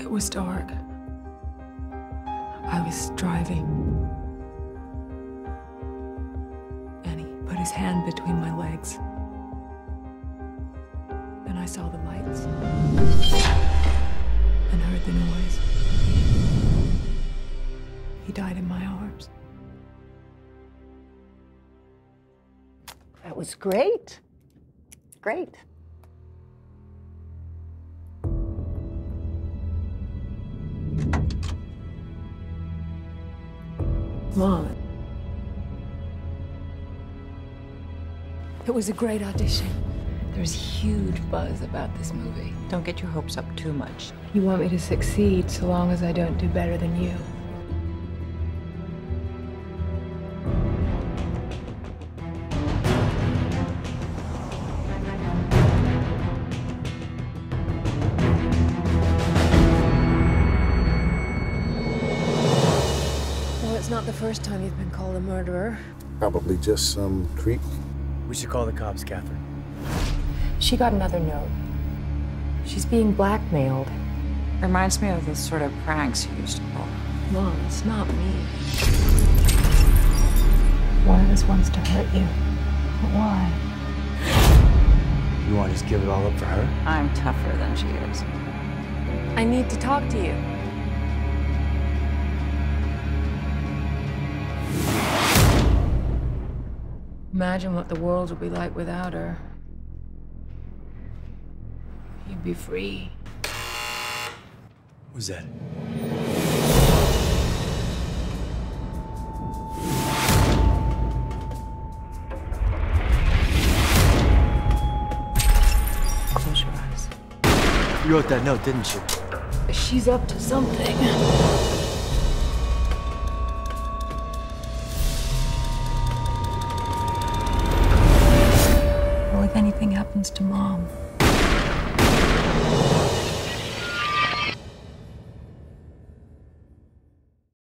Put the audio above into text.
It was dark. I was driving. And he put his hand between my legs. Then I saw the lights. And heard the noise. He died in my arms. That was great. Great. Mom. It was a great audition. There's huge buzz about this movie. Don't get your hopes up too much. You want me to succeed so long as I don't do better than you. Well, it's not the first time you've been called a murderer. Probably just some creep. We should call the cops, Catherine. She got another note. She's being blackmailed. Reminds me of the sort of pranks you used to pull. Mom, it's not me. One of us wants to hurt you. But why? You want to just give it all up for her? I'm tougher than she is. I need to talk to you. Imagine what the world would be like without her. You'd be free. Who's that? Close your eyes. You wrote that note, didn't you? She's up to something. Well, if anything happens to Mom,